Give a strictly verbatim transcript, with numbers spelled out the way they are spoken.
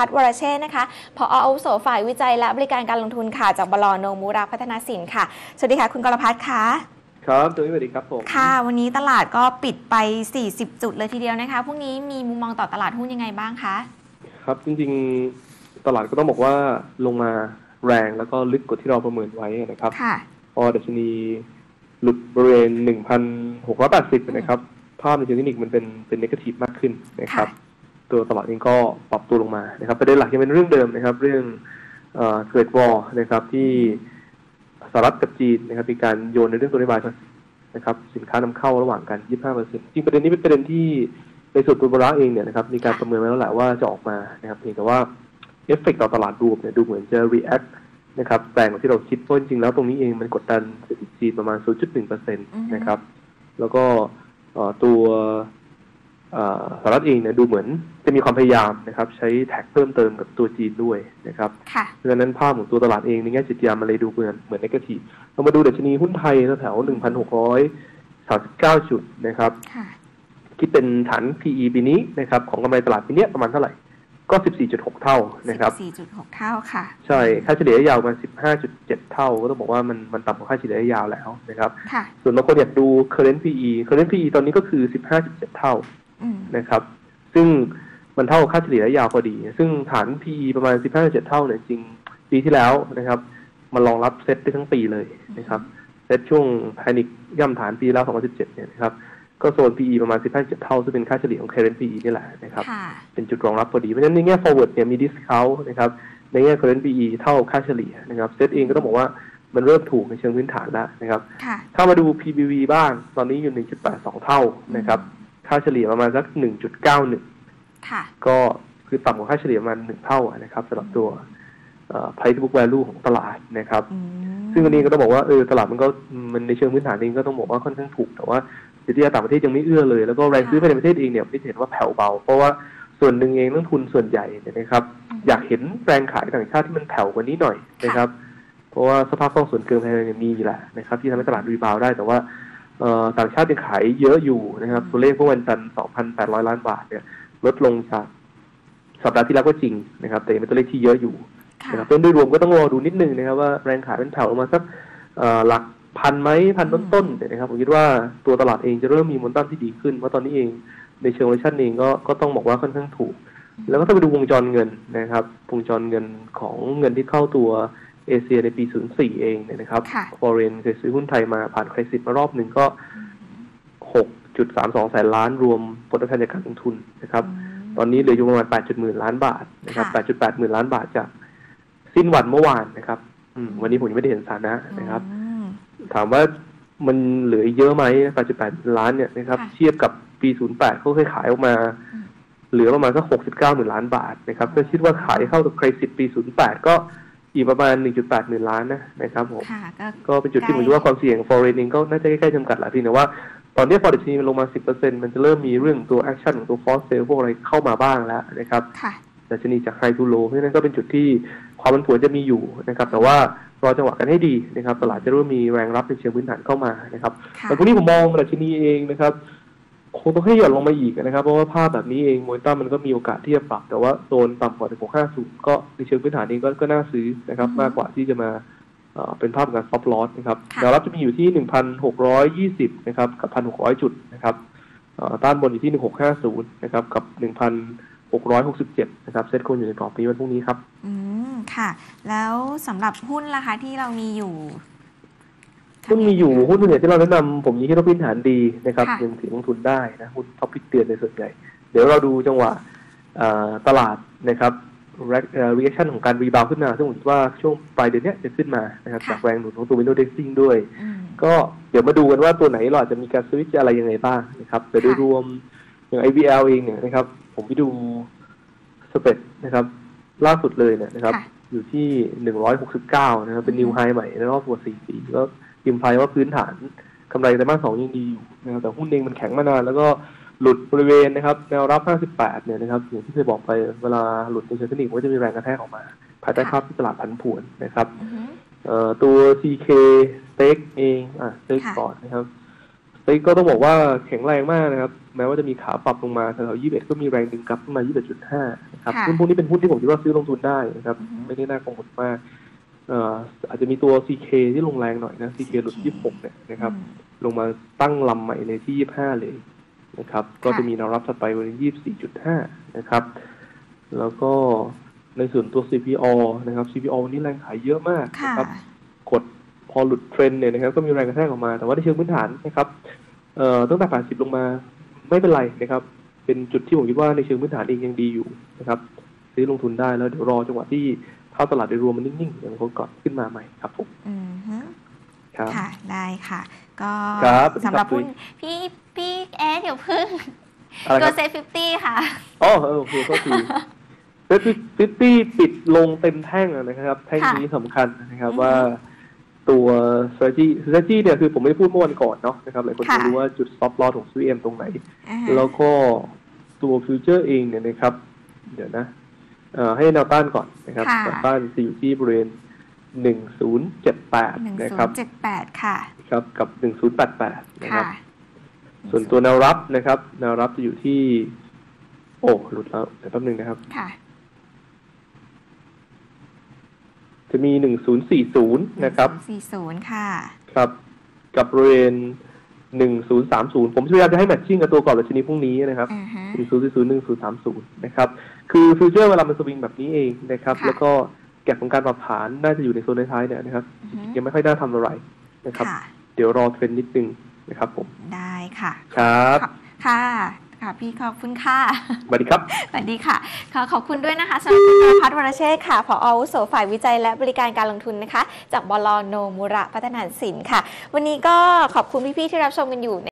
พัฒน์วรเชษฐ์นะคะผอ.อาวุโสฝ่ายวิจัยและบริการการลงทุนค่ะจากบล.โนมูระพัฒนาสินค่ะสวัสดีค่ะคุณกรพัฒน์ค่ะครับสวัสดีครับผมค่ะวันนี้ตลาดก็ปิดไปสี่สิบจุดเลยทีเดียวนะคะพรุ่งนี้มีมุมมองต่อตลาดหุ้นยังไงบ้างคะครับจริงๆตลาดก็ต้องบอกว่าลงมาแรงแล้วก็ลึกกว่าที่เราประเมินไว้นะครับพอดัชนีหลุดบริเวณ หนึ่งพันหกร้อยแปดสิบ นะครับภาพในเชิงเทคนิคมันเป็นเป็นเนกาทีฟมากขึ้นนะครับตัวตลาดเองก็ปรับตัวลงมานะครับประเด็นหลักยังเป็นเรื่องเดิมนะครับเรื่องเอ่อเทรดวอร์นะครับที่สหรัฐกับจีนนะครับมีการโยนในเรื่องตัวนโยบายนะครับสินค้านำเข้าระหว่างกัน ยี่สิบห้าเปอร์เซ็นต์ จริงประเด็นนี้เป็นประเด็นที่ในส่วนตัวบราเองเนี่ยนะครับมีการประเมินไว้แล้วแหละว่าจะออกมานะครับเพียงแต่ว่าเอฟเฟกต์ต่อตลาดรวมเนี่ยดูเหมือนจะ react นะครับแรงกว่าที่เราคิดเพราะจริงๆแล้วตรงนี้เองมันกดดันเศรษฐกิจจีนประมาณ ศูนย์จุดหนึ่งเปอร์เซ็นต์ นะครับแล้วก็ตัวสหรัฐเองเนี่ยดูเหมือนจะมีความพยายามนะครับใช้แท็กเพิ่มเติมกับตัวจีนด้วยนะครับเพราะฉะนั้นภาพของตัวตลาดเองในแง่จิตวิทยามันเลยดูเหมือนเหมือนเนกาทีฟเรามาดูดัชนีหุ้นไทยแถว หนึ่งพันหกร้อยสามสิบเก้า จุดนะครับคิดเป็นฐาน พี อี ปีนี้นะครับของกำไรตลาดปีนี้ประมาณเท่าไหร่ก็ สิบสี่จุดหก เท่านะครับสิบสี่จุดหก เท่าค่ะใช่ค่าเฉลี่ยระยะยาวมา สิบห้าจุดเจ็ด เท่าก็ต้องบอกว่ามันมันต่ำกว่าค่าเฉลี่ยระยะยาวแล้วนะครับส่วนบางคนอยากดู current พี อี current พี อี ตอนนี้ก็คือ สิบห้าจุดเจ็ด เท่านะครับซึ่งมันเท่าค่าเฉลี่ยระยะยาวพอดีซึ่งฐาน พี อี ประมาณ สิบห้าจุดเจ็ด เท่าเนี่ยจริงปีที่แล้วนะครับมันรองรับเซ็ตได้ทั้งปีเลยนะครับเซ็ตช่วงแพนิคย่ำฐานปีแล้วสองพันสิบเจ็ดเนี่ยนะครับก็โซน พี อี ประมาณ สิบห้าจุดเจ็ด เท่าซึ่งเป็นค่าเฉลี่ยของ current พี อี นี่แหละนะครับเป็นจุดรองรับพอดีเพราะฉะนั้นในแง่ forward เนี่ยมี discount นะครับในแง่ current พี อี เท่าค่าเฉลี่ยนะครับเซ็ตเองก็ต้องบอกว่ามันเริ่มถูกในเชิงพื้นฐานแล้วนะครับถ้ามาดู พี บี วี บ้างตอนนี้อยู่ หนึ่งจุดแปดสอง เท่านะครับค่าเฉลี่ยประมาณสัก หนึ่งจุดเก้าหนึ่ง ก็คือต่ำกว่าค่าเฉลี่ยประมาณหนึ่งเท่านะครับสำหรับตัวเอ่อ price book value ของตลาดนะครับซึ่งอันนี้ก็ต้องบอกว่าเออตลาดมันก็มันในเชิงพื้นฐานเองก็ต้องบอกว่าค่อนข้างถูกแต่ว่าสิทธิต่างประเทศยังไม่เอื้อเลยแล้วก็แรงซื้อภายในประเทศเองเนี่ยไม่เห็นว่าแผ่วเบาเพราะว่าส่วนหนึ่งเองนักทุนส่วนใหญ่เนี่ยนะครับอยากเห็นแรงขายต่างชาติที่มันแผ่วกว่านี้หน่อยนะครับเพราะว่าสภาพคล่องส่วนเกินภายในเนี่ยมีแหละนะครับที่ทำให้ตลาดรีบาวได้แต่ว่าต่างชาติยังขายเยอะอยู่นะครับตัวเลขเมื่อวันจันทร์ สองพันแปดร้อย ล้านบาทเนี่ยลดลงจากสัปดาห์ที่แล้วก็จริงนะครับแต่เป็นตัวเลขที่เยอะอยู่นะครับโดยรวมก็ต้องรอดูนิดนึงนะครับว่าแรงขายเป็นแผ่วลงมาสักหลักพันไหมพันต้นๆนะครับผมคิดว่าตัวตลาดเองจะเริ่มมีโมเมนตัมที่ดีขึ้นเพราะตอนนี้เองในเชิงวอลูชั่นเองก็ก็ต้องบอกว่าค่อนข้างถูกแล้วก็ถ้าไปดูวงจรเงินนะครับวงจรเงินของเงินที่เข้าตัวเอเชียในปีศูนย์สี่เองเนี่ยนะครับฟอเรนเคยซื้อหุ้นไทยมาผ่านเครดิตมารอบหนึ่งก็ หกจุดสามสอง แสนล้านรวมผลตอบแทนจากการลงทุนนะครับตอนนี้เหลืออยู่ประมาณ แปดจุดหมื่นล้านบาทนะครับ แปดจุดแปดหมื่นล้านบาทจากสิ้นวันเมื่อวานนะครับวันนี้ผมยังไม่ได้เห็นสถานะนะครับถามว่ามันเหลือเยอะไหม แปดจุดแปด ล้านเนี่ยนะครับเทียบกับปีศูนย์แปดเขาเคยขายออกมาเหลือประมาณสักหกสิบเก้าหมื่นล้านบาทนะครับก็คิดว่าขายเข้ากับเครดิตปีศูนย์แปดก็อีกประมาณ หนึ่งจุดแปด หมื่นล้านนะนะครับผมก็เป็นจุดที่ผมคิดว่าความเสี่ยง foreign เองก็น่าจะใกล้ๆจำกัดแหละพี่นะว่าตอนนี้พอดัชนีมันลงมา สิบเปอร์เซ็นต์ มันจะเริ่มมีเรื่องตัว action ของตัว force sale พวกอะไรเข้ามาบ้างแล้วนะครับดัชนีจาก high to low เพราะฉะนั้นก็เป็นจุดที่ความผันผวนจะมีอยู่นะครับแต่ว่ารอจังหวะกันให้ดีนะครับตลาดจะเริ่มมีแรงรับในเชิงพื้นฐานเข้ามานะครับแต่พวกนี้ผมมองดัชนีเองนะครับคงต้องให้หย่อนลงมาอีกนะครับเพราะว่าภาพแบบนี้เองโมเมนตัมมันก็มีโอกาสที่จะปรับแต่ว่าโซนต่ำกว่าหนึ่งพันหกร้อยห้าสิบก็ในเชิงพื้นฐานเองก็ก็น่าซื้อนะครับมากกว่าที่จะมาเป็นภาพการ stop loss นะครับแนวรับจะมีอยู่ที่ หนึ่งพันหกร้อยยี่สิบ นะครับกับ หนึ่งพันหกร้อย จุดนะครับต้านบนอยู่ที่ หนึ่งพันหกร้อยห้าสิบ นะครับกับ หนึ่งพันหกร้อยหกสิบเจ็ด นะครับเซ็ตคงอยู่ในกรอบนี้วันพรุ่งนี้ครับอืมค่ะแล้วสำหรับหุ้นราคาที่เรามีอยู่หุ้นมีอยู่หุ้นส่วนใหญ่ที่เราแนะนำผมคิดว่าพื้นฐานดีนะครับยังถือลงทุนได้นะหุ้นท็อปพิกเตือนในส่วนใหญ่เดี๋ยวเราดูจังหวะตลาดนะครับreaction ของการรีบาวขึ้นมาซึ่งผมคิดว่าช่วงปลายเดือนนี้จะขึ้นมานะครับจากแรงหนุนของตัว Windows Indexing ด้วยก็เดี๋ยวมาดูกันว่าตัวไหนเราอาจจะมีการสวิตช์อะไรยังไงบ้างนะครับแต่โดยรวมอย่าง ไอ วี แอล เองเนี่ยนะครับผมไปดูสเปรดนะครับล่าสุดเลยเนี่ยนะครับอยู่ที่หนึ่งร้อยหกสิบเก้านะครับเป็นนิวไฮใหม่ในรอบกว่าสี่ปีก็อิมพลายว่าพื้นฐานกำไรไตรมาสสองยังดีอยู่นะครับแต่หุ้นเองมันแข็งมานานแล้วก็หลุดบริเวณนะครับแนวรับห้าสิบแปดเนี่ยนะครับอย่างที่เคยบอกไปเวลาหลุดในเชิงเทคนิคก็จะมีแรงกระแทกออกมาภายใต้ภาพที่ตลาดผันผวนนะครับเอ่อตัว ซี เค Stake เองอ่ะ Stake ก่อนนะครับ Stake ก็ต้องบอกว่าแข็งแรงมากนะครับแม้ว่าจะมีขาปรับลงมาแถวๆยี่สิบเอ็ดก็มีแรงดึงกลับขึ้นมายี่สิบเอ็ดจุดห้านะครับซึ่งพวกนี้เป็นหุ้นที่ผมคิดว่าซื้อลงทุนได้นะครับไม่ได้น่ากังวลมากเอ่ออาจจะมีตัว ซี เค ที่ลงแรงหน่อยนะ ซี เค หลุดยี่สิบหกเนี่ยนะครับลงมาตั้งลำใหม่ในที่ยี่สิบห้าเลยนะครับก็จะมีแนวรับถัดไปวันที่ ยี่สิบสี่จุดห้า นะครับแล้วก็ในส่วนตัว ซี พี โอ นะครับ ซี พี โอ วันนี้แรงขายเยอะมากนะครับกดพอหลุดเทรนด์เนี่ยนะครับก็มีแรงกระแทกออกมาแต่ว่าในเชิงพื้นฐานนะครับเอ่อตั้งแต่แปดสิบลงมาไม่เป็นไรนะครับเป็นจุดที่ผมคิดว่าในเชิงพื้นฐานเองยังดีอยู่นะครับซื้อลงทุนได้แล้วเดี๋ยวรอจังหวะที่เข้าตลาดโดยรวมมันนิ่งๆอย่างคนก่อนขึ้นมาใหม่ครับผมอือฮึครับค่ะได้ค่ะก็สำหรับหุ้นพี่พี่แอดเดี๋ยวพึ่งตัวเซ็ตฟิฟตี้ค่ะอ๋อโอเคก็คือเซ็ตฟิฟตี้ปิดลงเต็มแท่งนะครับแท่งนี้สำคัญนะครับว่าตัว strategy strategy เนี่ยคือผมไม่ได้พูดเมื่อวันก่อนเนาะนะครับหลายคนจะรู้ว่าจุด stop loss ของ ซี เอ็ม ตรงไหนแล้วก็ตัว future เองเนี่ยนะครับเดี๋ยวนะให้แนวต้านก่อนนะครับแนวต้านจะอยู่ที่บริเวณหนึ่งศูนย์เจ็ดแปดนะครับหนึ่งศูนย์เจ็ดแปดค่ะครับกับหนึ่งศูนย์แปดแปดนะครับส่วนตัวแนวรับนะครับแนวรับจะอยู่ที่โอ้หลุดแล้วเดี๋ยวแป๊บนึงนะครับจะมีหนึ่งศูนย์สี่ศูนย์นะครับสี่ศูนย์ค่ะครับกับบริเวณหนึ่งศูนย์สามศูนย์ผมพยายามจะให้แมทชิ่งกับตัวกรอบดัชนีพรุ่งนี้นะครับหนึ่งศูนย์สี่ศูนย์ หนึ่งศูนย์สามศูนย์นะครับคือฟิวเจอร์เวลามันสวิงแบบนี้เองนะครับแล้วก็แก็บของการปรับฐานน่าจะอยู่ในโซนท้ายๆเนี่ยนะครับยังไม่ค่อยน่าทำอะไรนะครับเดี๋ยวรอเทรนด์นิดนึงนะครับผมได้ค่ะครับค่ะค่ะพี่ขอบคุณค่ะสวัสดีครับสวัสดีค่ะขอขอบคุณด้วยนะคะสำหรับคุณธีรพัฒน์ วรเชษฐ์ค่ะผอ.อาวุโสฝ่ายวิจัยและบริการการลงทุนนะคะจากบล.โนมุระพัฒนาสินค่ะวันนี้ก็ขอบคุณพี่ๆที่รับชมกันอยู่